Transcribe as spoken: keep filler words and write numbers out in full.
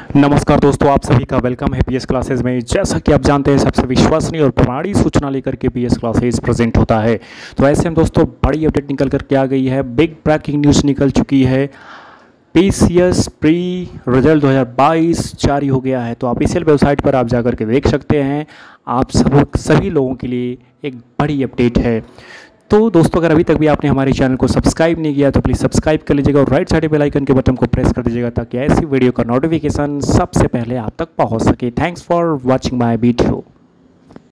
नमस्कार दोस्तों, आप सभी का वेलकम है पीएस क्लासेस में। जैसा कि आप जानते हैं, सबसे विश्वसनीय और प्रमाणिक सूचना लेकर के पीएस क्लासेस प्रेजेंट होता है। तो ऐसे में दोस्तों बड़ी अपडेट निकल करके आ गई है, बिग ब्रेकिंग न्यूज़ निकल चुकी है। पीसीएस प्री रिजल्ट दो हज़ार बाईस जारी हो गया है। तो ऑफिशियल वेबसाइट पर आप जाकर के देख सकते हैं। आप सब सभी लोगों के लिए एक बड़ी अपडेट है। तो दोस्तों, अगर अभी तक भी आपने हमारे चैनल को सब्सक्राइब नहीं किया तो प्लीज़ सब्सक्राइब कर लीजिएगा और राइट साइड बेल आइकन के बटन को प्रेस कर दीजिएगा ताकि ऐसी वीडियो का नोटिफिकेशन सबसे पहले आप तक पहुंच सके। Thanks for watching my video.